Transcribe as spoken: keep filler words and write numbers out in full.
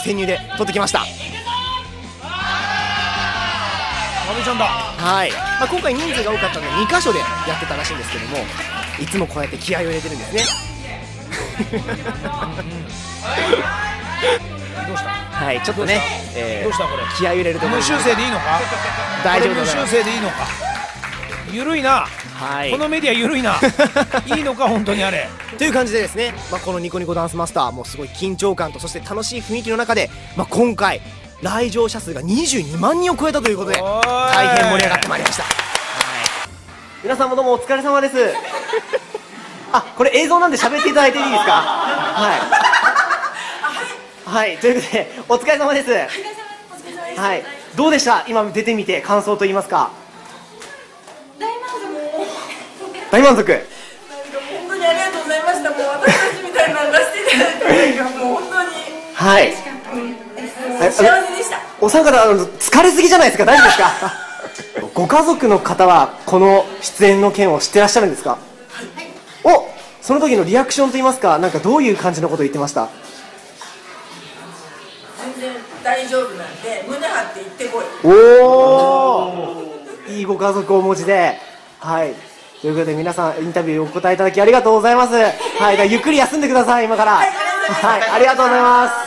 潜入で撮ってきました。 ちゃんだ。 はい、まあ、今回人数が多かったのでにかしょでやってたらしいんですけども、いつもこうやって気合を入れてるんですね。 どうした？ はい、ちょっとね、えー、 どうしたこれ？ 気合を入れると思います。 無修正でいいのか？ 大丈夫だ。 無修正でいいのか？ゆるいな。 はい、 このメディアゆるいな。いいのか本当にあれ。 という感じでですね、まあ、このニコニコダンスマスターもすごい緊張感とそして楽しい雰囲気の中で、まあ、今回来場者数がにじゅうにまんにんを超えたということで大変盛り上がってまいりました。はい、皆さんもどうもお疲れ様です。あ、これ映像なんで喋っていただいていいですか？はいはい、ということでお疲れ様です。はい、どうでした？今出てみて感想といいますか。大満足。 本当にありがとうございました。もう私たちみたいなの出していただいて、もう本当にはい嬉しかったです。幸せでした。お三方、あの疲れすぎじゃないですか？大丈夫ですか？ご家族の方はこの出演の件を知ってらっしゃるんですか？はい、お、その時のリアクションといいますか、なんかどういう感じのことを言ってました？ 全然大丈夫なんで胸張って行ってこい。 おお、いいご家族をお持ちで、はい。ということで皆さんインタビューお答えいただきありがとうございます。はい、ゆっくり休んでください今から。はい、ありがとうございます。